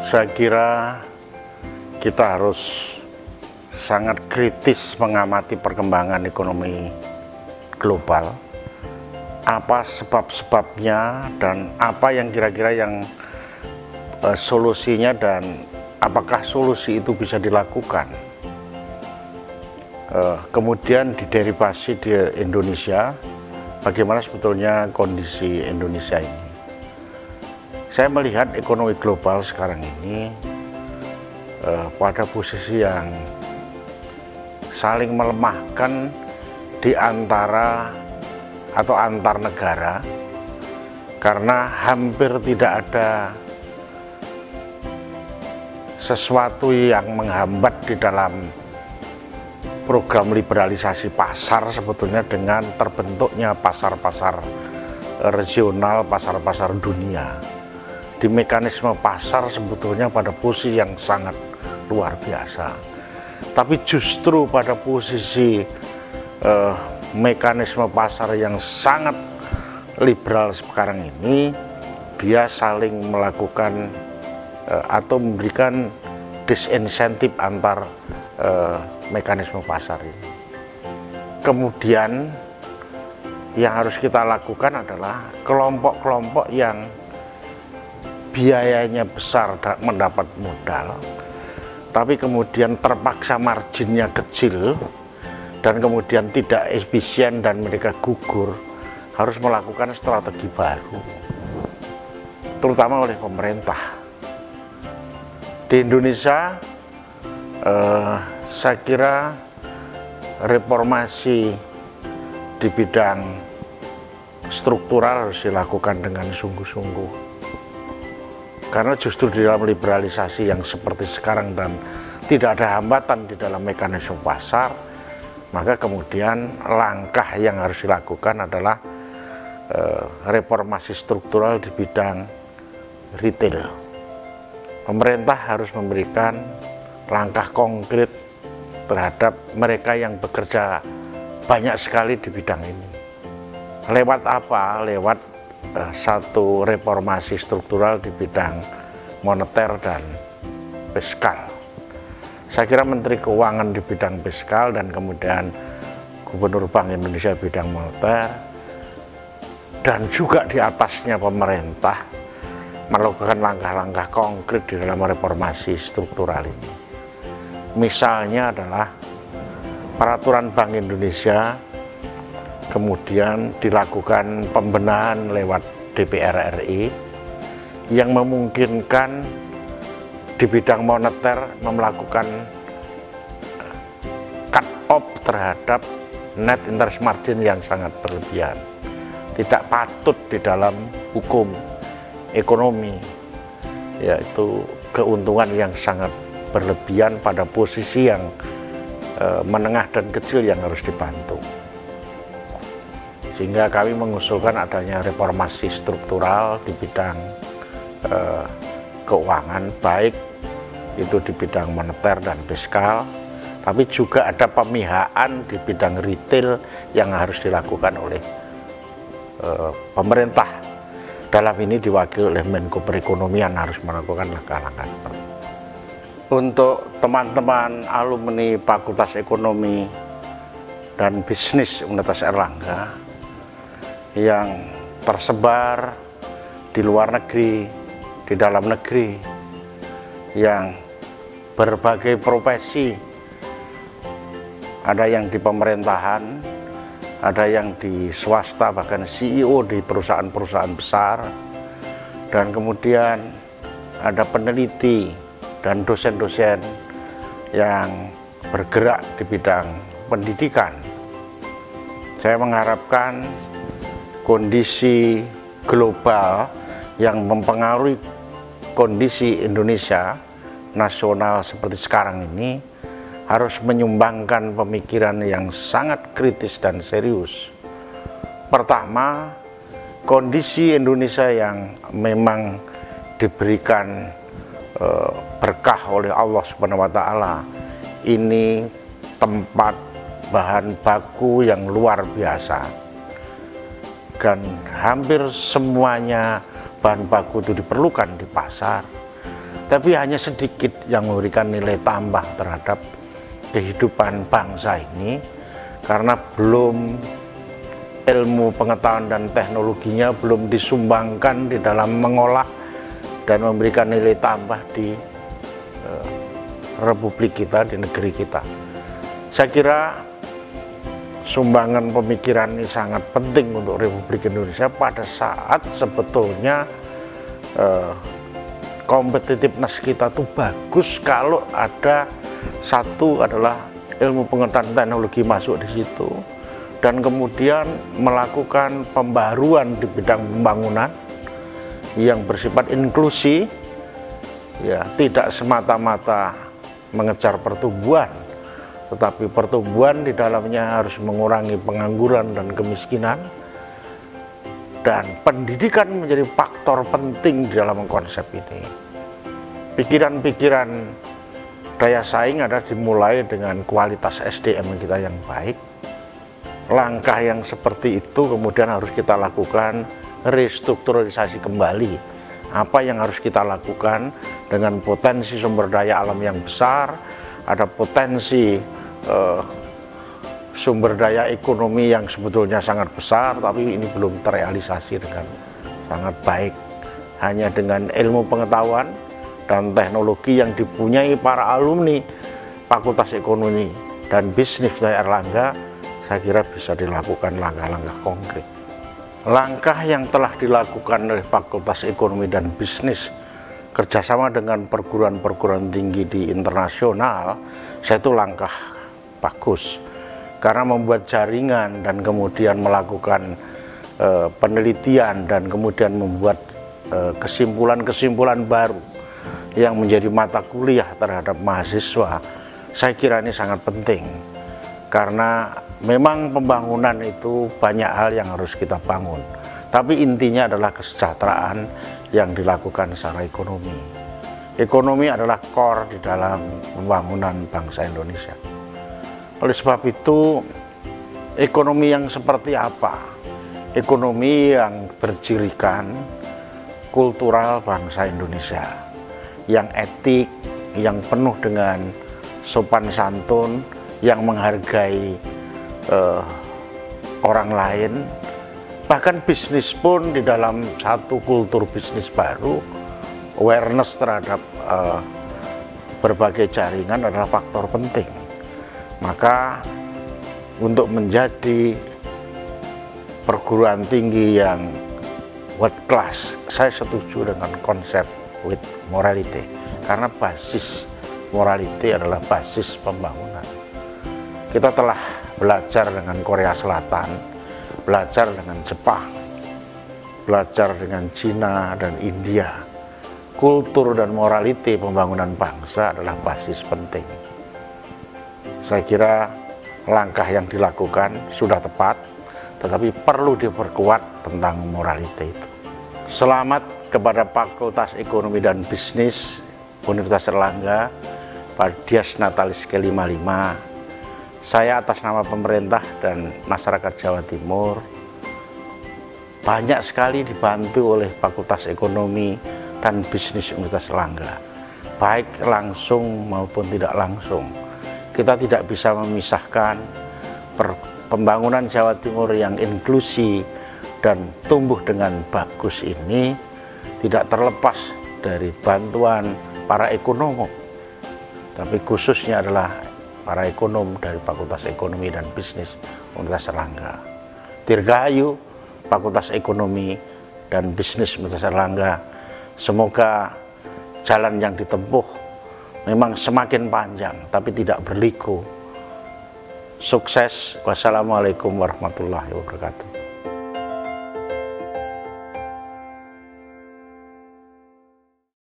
Saya kira kita harus sangat kritis mengamati perkembangan ekonomi global, apa sebab-sebabnya dan apa yang kira-kira yang solusinya dan apakah solusi itu bisa dilakukan. Kemudian diderivasi di Indonesia, bagaimana sebetulnya kondisi Indonesia ini. Saya melihat ekonomi global sekarang ini pada posisi yang saling melemahkan di antara atau antar negara, karena hampir tidak ada sesuatu yang menghambat di dalam program liberalisasi pasar sebetulnya dengan terbentuknya pasar-pasar regional, pasar-pasar dunia. Di mekanisme pasar sebetulnya pada posisi yang sangat luar biasa. Tapi justru pada posisi mekanisme pasar yang sangat liberal sekarang ini, dia saling melakukan atau memberikan disinsentif antar mekanisme pasar ini. Kemudian yang harus kita lakukan adalah kelompok-kelompok yang biayanya besar mendapat modal, tapi kemudian terpaksa marginnya kecil dan kemudian tidak efisien dan mereka gugur, harus melakukan strategi baru, terutama oleh pemerintah. Di Indonesia, saya kira reformasi di bidang struktural harus dilakukan dengan sungguh-sungguh. Karena justru di dalam liberalisasi yang seperti sekarang dan tidak ada hambatan di dalam mekanisme pasar, maka kemudian langkah yang harus dilakukan adalah reformasi struktural di bidang retail. Pemerintah harus memberikan langkah konkret terhadap mereka yang bekerja banyak sekali di bidang ini. Lewat apa? Lewat satu reformasi struktural di bidang moneter dan fiskal. Saya kira Menteri Keuangan di bidang fiskal dan kemudian Gubernur Bank Indonesia bidang moneter dan juga di atasnya pemerintah melakukan langkah-langkah konkret di dalam reformasi struktural ini. Misalnya adalah peraturan Bank Indonesia kemudian dilakukan pembenahan lewat DPR RI yang memungkinkan di bidang moneter melakukan cut off terhadap net interest margin yang sangat berlebihan. Tidak patut di dalam hukum ekonomi, yaitu keuntungan yang sangat berlebihan pada posisi yang menengah dan kecil yang harus dibantu. Sehingga kami mengusulkan adanya reformasi struktural di bidang keuangan, baik itu di bidang moneter dan fiskal, tapi juga ada pemihakan di bidang retail yang harus dilakukan oleh pemerintah. Dalam ini diwakili oleh Menko Perekonomian harus melakukan langkah-langkah seperti itu. Untuk teman-teman alumni Fakultas Ekonomi dan Bisnis Universitas Airlangga yang tersebar di luar negeri, di dalam negeri, yang berbagai profesi, ada yang di pemerintahan, ada yang di swasta, bahkan CEO di perusahaan-perusahaan besar, dan kemudian ada peneliti dan dosen-dosen yang bergerak di bidang pendidikan. Saya mengharapkan kondisi global yang mempengaruhi kondisi Indonesia nasional seperti sekarang ini harus menyumbangkan pemikiran yang sangat kritis dan serius. Pertama, kondisi Indonesia yang memang diberikan berkah oleh Allah Subhanahu wa Ta'ala, ini tempat bahan baku yang luar biasa, dan hampir semuanya bahan baku itu diperlukan di pasar. tapi hanya sedikit yang memberikan nilai tambah terhadap kehidupan bangsa ini, karena belum ilmu pengetahuan dan teknologinya belum disumbangkan di dalam mengolah dan memberikan nilai tambah di republik kita, di negeri kita. Saya kira sumbangan pemikiran ini sangat penting untuk Republik Indonesia pada saat sebetulnya competitiveness kita tuh bagus kalau ada satu adalah ilmu pengetahuan teknologi masuk di situ, dan kemudian melakukan pembaruan di bidang pembangunan yang bersifat inklusi, ya, tidak semata-mata mengejar pertumbuhan, tetapi pertumbuhan di dalamnya harus mengurangi pengangguran dan kemiskinan, dan pendidikan menjadi faktor penting di dalam konsep ini. Pikiran-pikiran daya saing adalah dimulai dengan kualitas SDM kita yang baik. Langkah yang seperti itu kemudian harus kita lakukan restrukturalisasi kembali. Apa yang harus kita lakukan dengan potensi sumber daya alam yang besar, ada potensi sumber daya ekonomi yang sebetulnya sangat besar, tapi ini belum terrealisasi dengan sangat baik. Hanya dengan ilmu pengetahuan dan teknologi yang dipunyai para alumni Fakultas Ekonomi dan Bisnis dari Airlangga, saya kira bisa dilakukan langkah-langkah konkret. Langkah yang telah dilakukan oleh Fakultas Ekonomi dan Bisnis kerjasama dengan perguruan-perguruan tinggi di internasional, saya itu langkah bagus. Karena membuat jaringan dan kemudian melakukan penelitian dan kemudian membuat kesimpulan-kesimpulan baru yang menjadi mata kuliah terhadap mahasiswa, saya kira ini sangat penting. Karena memang pembangunan itu banyak hal yang harus kita bangun, tapi intinya adalah kesejahteraan yang dilakukan secara ekonomi. Ekonomi adalah core di dalam pembangunan bangsa Indonesia. Oleh sebab itu, ekonomi yang seperti apa? Ekonomi yang bercirikan kultural bangsa Indonesia, yang etik, yang penuh dengan sopan santun, yang menghargai orang lain. Bahkan bisnis pun di dalam satu kultur bisnis baru, awareness terhadap berbagai jaringan adalah faktor penting. Maka untuk menjadi perguruan tinggi yang world class, saya setuju dengan konsep with morality, karena basis morality adalah basis pembangunan. Kita telah belajar dengan Korea Selatan, belajar dengan Jepang, belajar dengan Cina dan India. Kultur dan morality pembangunan bangsa adalah basis penting. Saya kira langkah yang dilakukan sudah tepat, tetapi perlu diperkuat tentang morality itu. Selamat kepada Fakultas Ekonomi dan Bisnis Universitas Airlangga pada Dies Natalis ke-55. Saya atas nama pemerintah dan masyarakat Jawa Timur banyak sekali dibantu oleh Fakultas Ekonomi dan Bisnis Universitas Airlangga, baik langsung maupun tidak langsung. Kita tidak bisa memisahkan pembangunan Jawa Timur yang inklusi dan tumbuh dengan bagus ini tidak terlepas dari bantuan para ekonom, tapi khususnya adalah para ekonom dari Fakultas Ekonomi dan Bisnis Universitas Airlangga. Dirgahayu Fakultas Ekonomi dan Bisnis Universitas Airlangga. Semoga jalan yang ditempuh memang semakin panjang, tapi tidak berliku. Sukses. Wassalamualaikum warahmatullahi wabarakatuh.